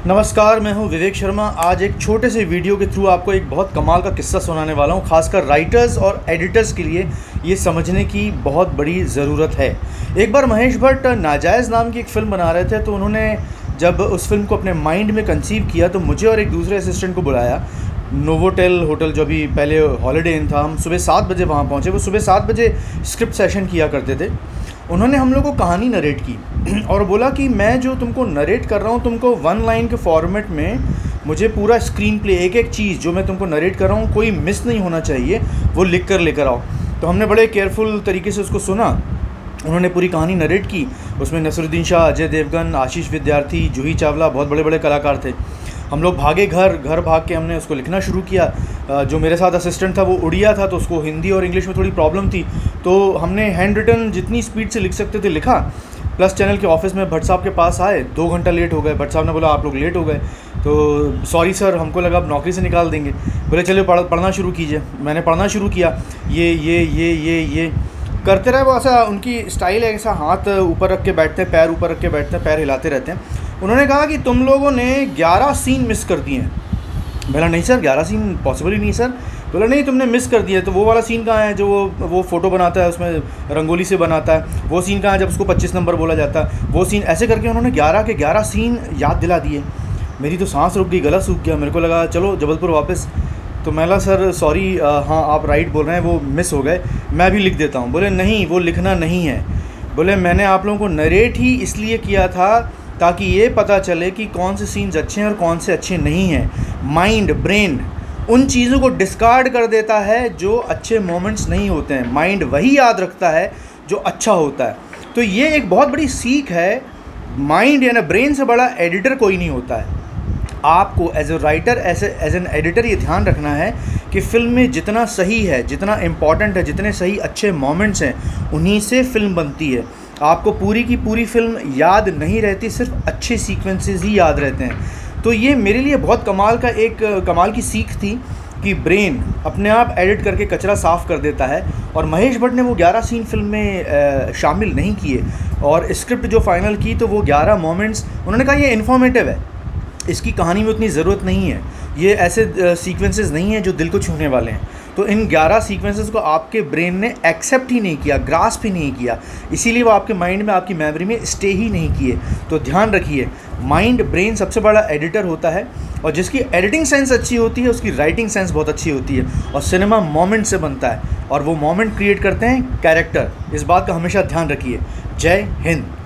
नमस्कार, मैं हूं विवेक शर्मा। आज एक छोटे से वीडियो के थ्रू आपको एक बहुत कमाल का किस्सा सुनाने वाला हूं। खासकर राइटर्स और एडिटर्स के लिए ये समझने की बहुत बड़ी ज़रूरत है। एक बार महेश भट्ट नाजायज़ नाम की एक फ़िल्म बना रहे थे, तो उन्होंने जब उस फिल्म को अपने माइंड में कंसीव किया तो मुझे और एक दूसरे असिस्टेंट को बुलाया। नोवोटेल होटल, जो अभी पहले हॉलीडे इन था, हम सुबह 7 बजे वहाँ पहुँचे। वो सुबह 7 बजे स्क्रिप्ट सेशन किया करते थे। उन्होंने हम लोग को कहानी नरेट की और बोला कि मैं जो तुमको नरेट कर रहा हूँ, तुमको 1 लाइन के फॉर्मेट में मुझे पूरा स्क्रीन प्ले, एक एक चीज़ जो मैं तुमको नरेट कर रहा हूँ कोई मिस नहीं होना चाहिए, वो लिख कर लेकर आओ। तो हमने बड़े केयरफुल तरीके से उसको सुना। उन्होंने पूरी कहानी नरेट की। उसमें नसरुद्दीन शाह, अजय देवगन, आशीष विद्यार्थी, जूही चावला, बहुत बड़े बड़े कलाकार थे। हम लोग भागे घर भाग के हमने उसको लिखना शुरू किया। जो मेरे साथ असिस्टेंट था वो उड़िया था, तो उसको हिंदी और इंग्लिश में थोड़ी प्रॉब्लम थी, तो हमने हैंड रिटन जितनी स्पीड से लिख सकते थे लिखा। प्लस चैनल के ऑफिस में भट्ट साहब के पास आए, 2 घंटा लेट हो गए। भट्ट साहब ने बोला आप लोग लेट हो गए, तो सॉरी सर, हमको लगा आप नौकरी से निकाल देंगे। बोले चलिए पढ़ना शुरू कीजिए। मैंने पढ़ना शुरू किया। ये करते रहे। वो ऐसा उनकी स्टाइल है, ऐसा हाथ ऊपर रख के बैठते हैं, पैर ऊपर रख के बैठते हैं, पैर हिलाते रहते हैं। उन्होंने कहा कि तुम लोगों ने 11 सीन मिस कर दिए हैं। बोला नहीं सर, 11 सीन पॉसिबल ही नहीं सर। बोला नहीं, तुमने मिस कर दिया। तो वो वाला सीन कहाँ है जो वो फ़ोटो बनाता है, उसमें रंगोली से बनाता है, वो सीन कहाँ है जब उसको 25 नंबर बोला जाता है, वो सीन। ऐसे करके उन्होंने 11 के 11 सीन याद दिला दिए। मेरी तो सांस रुक गई, गला सूख गया। मेरे को लगा चलो जबलपुर वापस। तो मैं सर सॉरी, हाँ आप राइट बोल रहे हैं, वो मिस हो गए, मैं भी लिख देता हूँ। बोले नहीं, वो लिखना नहीं है। बोले मैंने आप लोगों को नरेट ही इसलिए किया था ताकि ये पता चले कि कौन से सीन्स अच्छे हैं और कौन से अच्छे नहीं हैं। माइंड, ब्रेन उन चीज़ों को डिस्कार्ड कर देता है जो अच्छे मोमेंट्स नहीं होते हैं। माइंड वही याद रखता है जो अच्छा होता है। तो ये एक बहुत बड़ी सीख है। माइंड यानी ब्रेन से बड़ा एडिटर कोई नहीं होता है। आपको as a writer, as an editor ये ध्यान रखना है कि फ़िल्म में जितना सही है, जितना इम्पॉर्टेंट है, जितने सही अच्छे मोमेंट्स हैं, उन्हीं से फ़िल्म बनती है। आपको पूरी की पूरी फ़िल्म याद नहीं रहती, सिर्फ अच्छे सीक्वेंसेस ही याद रहते हैं। तो ये मेरे लिए बहुत कमाल की सीख थी कि ब्रेन अपने आप एडिट करके कचरा साफ़ कर देता है। और महेश भट्ट ने वो 11 सीन फिल्म में शामिल नहीं किए, और स्क्रिप्ट जो फाइनल की तो वो 11 मोमेंट्स उन्होंने कहा ये इन्फॉर्मेटिव है, इसकी कहानी में उतनी ज़रूरत नहीं है, ये ऐसे सीक्वेंसेस नहीं हैं जो दिल को छूने वाले हैं। तो इन 11 सीक्वेंसेस को आपके ब्रेन ने एक्सेप्ट ही नहीं किया, ग्रास्प ही नहीं किया, इसीलिए वो आपके माइंड में, आपकी मेमोरी में स्टे ही नहीं किए। तो ध्यान रखिए, माइंड, ब्रेन सबसे बड़ा एडिटर होता है, और जिसकी एडिटिंग सेंस अच्छी होती है उसकी राइटिंग सेंस बहुत अच्छी होती है। और सिनेमा मोमेंट से बनता है, और वो मोमेंट क्रिएट करते हैं कैरेक्टर। इस बात का हमेशा ध्यान रखिए। जय हिंद।